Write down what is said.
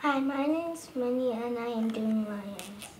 Hi, my name is Mani and I am doing lions.